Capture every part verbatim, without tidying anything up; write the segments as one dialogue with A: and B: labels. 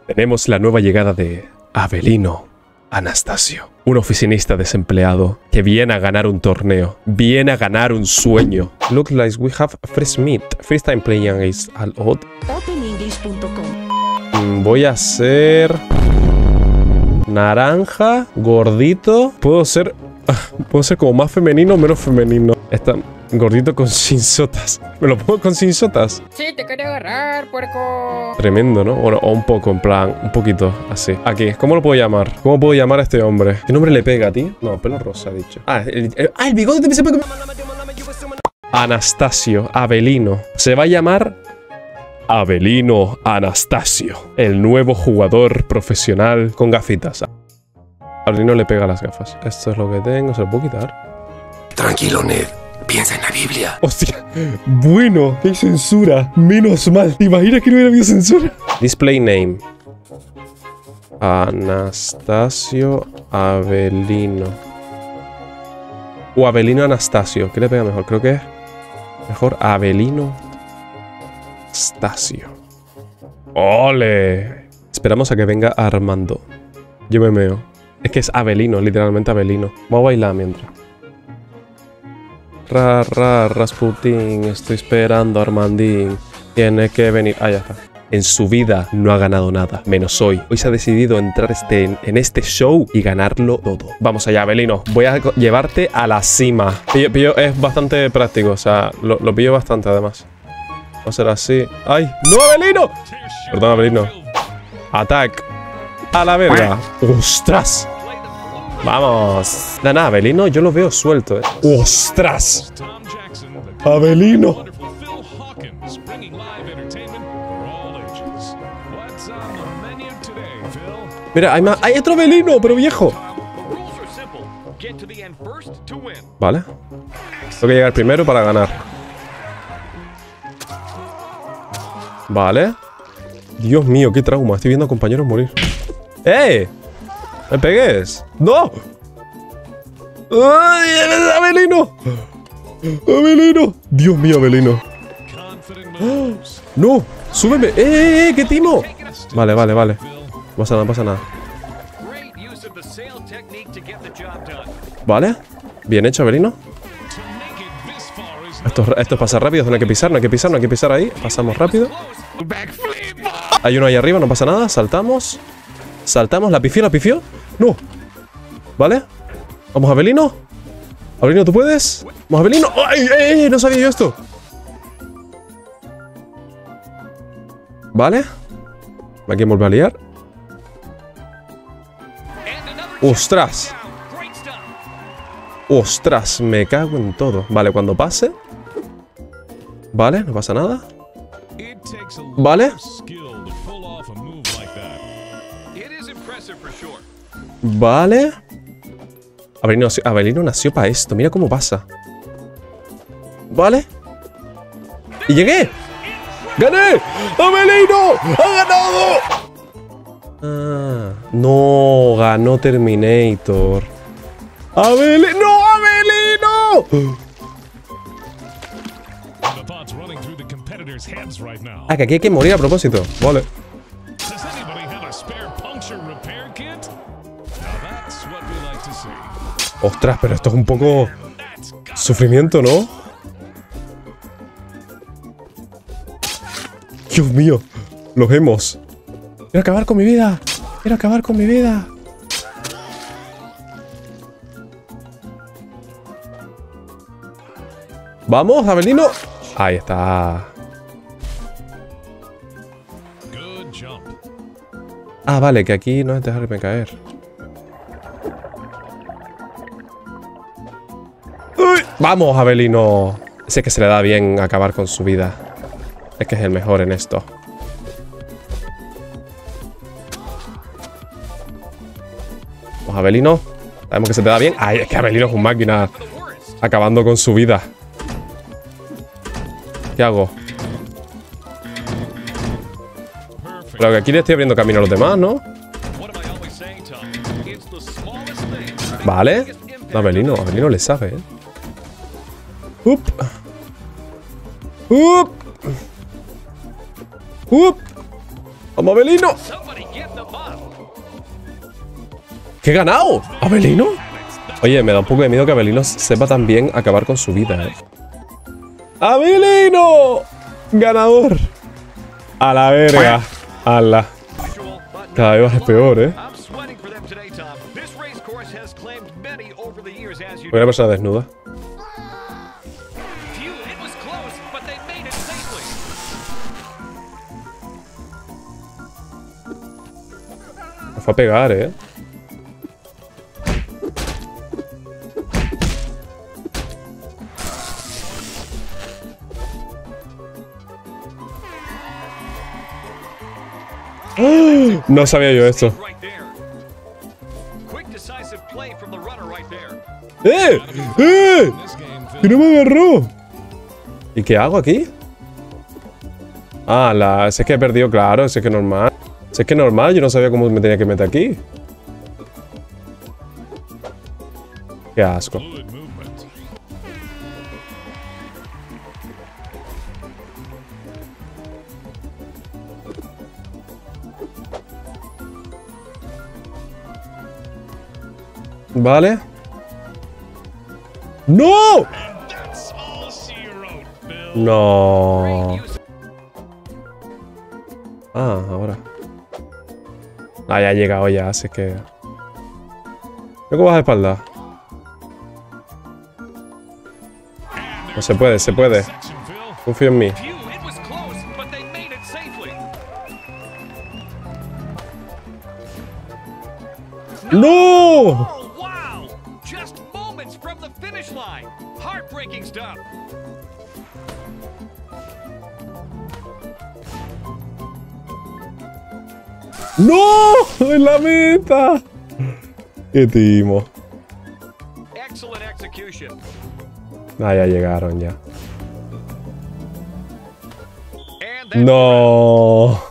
A: Tenemos la nueva llegada de Avelino Anastasio, un oficinista desempleado que viene a ganar un torneo, viene a ganar un sueño. Looks like we have fresh meat. First time playing is all odd.
B: open english punto com.
A: Voy a ser naranja, gordito. Puedo ser, puedo ser como más femenino o menos femenino. Está gordito con cinsotas. ¿Me lo pongo con cinsotas?
C: Sí, te quería agarrar, puerco.
A: Tremendo, ¿no? Bueno, o un poco, en plan, un poquito, así. Aquí, ¿cómo lo puedo llamar? ¿Cómo puedo llamar a este hombre? ¿Qué nombre le pega a ti? No, pelo rosa, ha dicho. Ah, el, el, ah, el bigote te se puede... Anastasio, Avelino. Se va a llamar Avelino Anastasio, el nuevo jugador profesional con gafitas. A Avelino le pega las gafas. Esto es lo que tengo, ¿se lo puedo quitar?
D: Tranquilo, Ned. Piensa en la Biblia.
A: Hostia, bueno, hay censura. Menos mal. ¿Te imaginas que no hubiera habido censura? Display name. Anastasio Avelino. O Avelino Anastasio. ¿Qué le pega mejor? Creo que es mejor Avelino Anastasio. ¡Ole! Esperamos a que venga Armando. Yo me meo. Es que es Avelino, literalmente Avelino. Vamos a bailar mientras. Ra, ra, Rasputín, estoy esperando a Armandín. Tiene que venir. Ah, ya está. En su vida no ha ganado nada, menos hoy. Hoy se ha decidido entrar este, en este show y ganarlo todo. Vamos allá, Avelino. Voy a llevarte a la cima. Pillo, pillo es bastante práctico, o sea, lo, lo pillo bastante además. Va a ser así. ¡Ay! ¡No, Avelino! Perdón, Avelino. Attack. A la verga. ¡Ostras! Vamos. Nada, nada, Avelino, yo lo veo suelto, eh. ¡Ostras! Avelino. Mira, hay más. ¡Hay otro Avelino, pero viejo! Vale. Tengo que llegar primero para ganar. Vale. Dios mío, qué trauma. Estoy viendo a compañeros morir. ¡Eh! ¡Me pegues! ¡No! ¡Ay, Avelino! ¡Avelino! ¡Dios mío, Avelino! ¡Oh! ¡No! ¡Súbeme! ¡Eh, eh, eh! ¡Qué timo! Vale, vale, vale. No pasa nada, no pasa nada. Vale. Bien hecho, Avelino. Esto, esto pasa rápido, no hay que pisar, no hay que pisar, no hay que pisar ahí. Pasamos rápido. Hay uno ahí arriba, no pasa nada. Saltamos. Saltamos, la pifió, la pifió. No. ¿Vale? Vamos, Avelino. Avelino, ¿tú puedes? Vamos, Avelino. ¡Ay, ay, ay! No sabía yo esto. ¿Vale? Aquí vuelve a liar. ¡Ostras! ¡Ostras! Me cago en todo. Vale, cuando pase. Vale, no pasa nada. Vale. Vale. Avelino, Avelino nació para esto. Mira cómo pasa. Vale. ¡Y llegué! ¡Gané! ¡Avelino! ¡Ha ganado! Ah, no, ganó Terminator. ¡Avelino! ¡No, Avelino! Ah, que aquí hay que morir a propósito. Vale. Ostras, pero esto es un poco sufrimiento, ¿no? Dios mío, los hemos. Quiero acabar con mi vida. Quiero acabar con mi vida. Vamos, Avelino. Ahí está. Ah, vale, que aquí no es dejarme caer. ¡Uy! Vamos, Avelino. Sé que se le da bien acabar con su vida. Es que es el mejor en esto. Vamos, Avelino. Sabemos que se te da bien. Ay, es que Avelino es un máquina. Acabando con su vida. ¿Qué hago? Pero que aquí le estoy abriendo camino a los demás, ¿no? Vale. No, Avelino, Avelino le sabe, ¿eh? Up. Up. Up. Vamos, Avelino. ¿Qué he ganado? ¿Avelino? Oye, me da un poco de miedo que Avelino sepa también acabar con su vida, ¿eh? ¡Avelino! ¡Ganador! A la verga. ¡Hala! Cada vez es peor, ¿eh? Una persona desnuda. Me fue a pegar, ¿eh? No sabía yo esto. ¡Eh! ¡Eh! ¡Que no me agarró! ¿Y qué hago aquí? Ah, la... Si es que he perdido, claro. Si es que normal. Si es que normal, yo no sabía cómo me tenía que meter aquí. Qué asco. Vale. ¡No! No. Ah, ahora. Ah, ya ha llegado ya, así que... Luego vas de espalda. No se puede, se puede. Confío en mí. ¡No! ¡No! ¡En la meta! ¡Qué timo! Ah, ya llegaron ya. ¡No!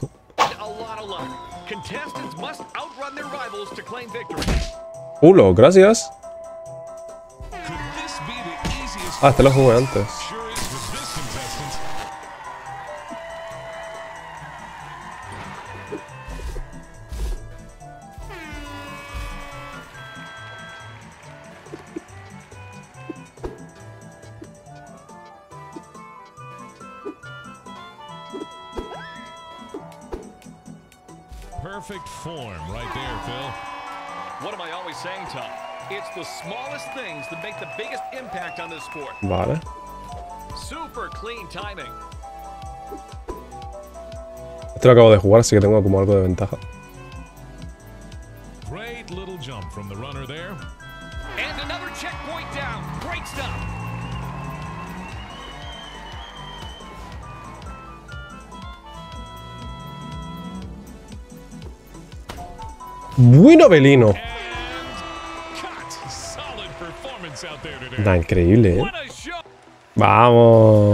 A: ¡Hulo! ¡Gracias! Ah, este lo jugué antes.
E: Perfect form right there, Phil. What am I always saying, Tom? It's the smallest things that make the biggest impact on this sport.
A: Vale.
E: Super clean timing.
A: Este lo acabo de jugar, así que tengo como algo de ventaja.
E: Great little jump from the runner there. And another checkpoint down. Great stuff.
A: Bueno, Avelino. Está increíble, ¿eh?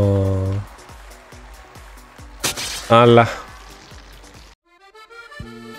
A: Vamos. ¡Hala!